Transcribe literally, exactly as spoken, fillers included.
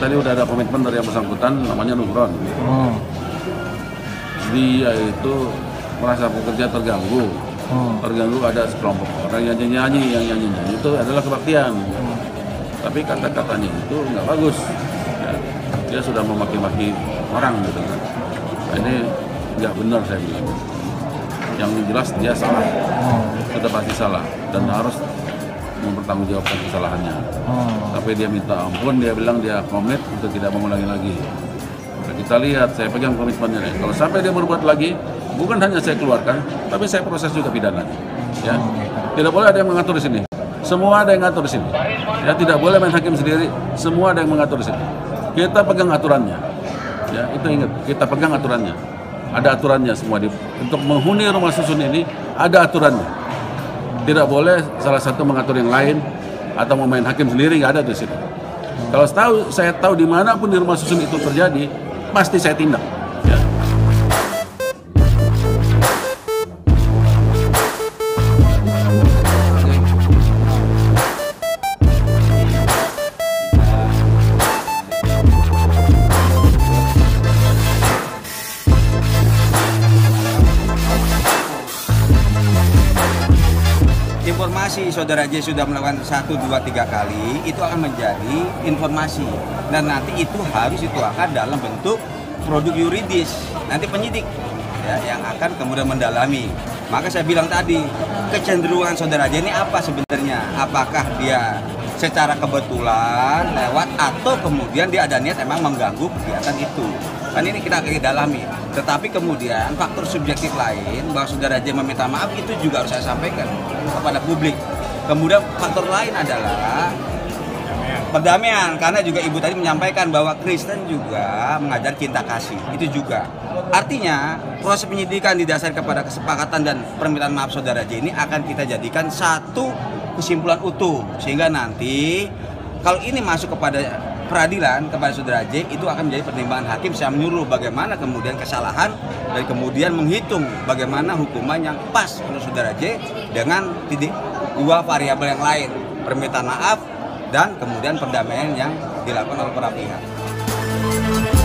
tadi udah ada komitmen dari yang bersangkutan, namanya Nugron. Oh. Dia itu merasa pekerja terganggu. Oh. Terganggu ada sekelompok orang yang nyanyi, yang nyanyi-nyanyi itu adalah kebaktian. Oh. Tapi kata-katanya itu nggak bagus. Ya, dia sudah memaki-maki orang gitu kan. Nah, ini nggak benar saya bilang. Yang jelas dia salah. Oh. Sudah pasti salah dan harus mempertanggungjawabkan kesalahannya. Oh. Tapi dia minta ampun, dia bilang dia komit untuk tidak mengulangi lagi. Nah, kita lihat, saya pegang komitmennya. Kalau sampai dia berbuat lagi, bukan hanya saya keluarkan, tapi saya proses juga pidana. Ya, tidak boleh ada yang mengatur di sini. Semua ada yang mengatur di sini. Ya, tidak boleh main hakim sendiri. Semua ada yang mengatur di sini. Kita pegang aturannya. Ya, itu ingat, kita pegang aturannya. Ada aturannya semua di, untuk menghuni rumah susun ini ada aturannya. Tidak boleh salah satu mengatur yang lain atau memain hakim sendiri, nggak ada di sini. Kalau tahu, saya tahu dimanapun di rumah susun itu terjadi, pasti saya tindak. Ya. Informasi saudara J sudah melakukan satu, dua, tiga kali, itu akan menjadi informasi. Dan nanti itu harus dituangkan dalam bentuk produk yuridis. Nanti penyidik ya, yang akan kemudian mendalami. Maka saya bilang tadi, kecenderungan saudara J ini apa sebenarnya? Apakah dia secara kebetulan lewat atau kemudian dia ada niat memang mengganggu kegiatan itu? Kan ini kita akan dalami. Tetapi kemudian faktor subjektif lain bahwa saudara J meminta maaf itu juga harus saya sampaikan kepada publik. Kemudian faktor lain adalah perdamaian, karena juga ibu tadi menyampaikan bahwa Kristen juga mengajar cinta kasih, itu juga. Artinya proses penyidikan didasarkan kepada kesepakatan dan permintaan maaf saudara J ini akan kita jadikan satu kesimpulan utuh, sehingga nanti kalau ini masuk kepada peradilan kepada saudara J, itu akan menjadi pertimbangan hakim yang menyuruh bagaimana kemudian kesalahan dan kemudian menghitung bagaimana hukuman yang pas untuk saudara J dengan titik dua variabel yang lain, permintaan maaf dan kemudian perdamaian yang dilakukan oleh para pihak.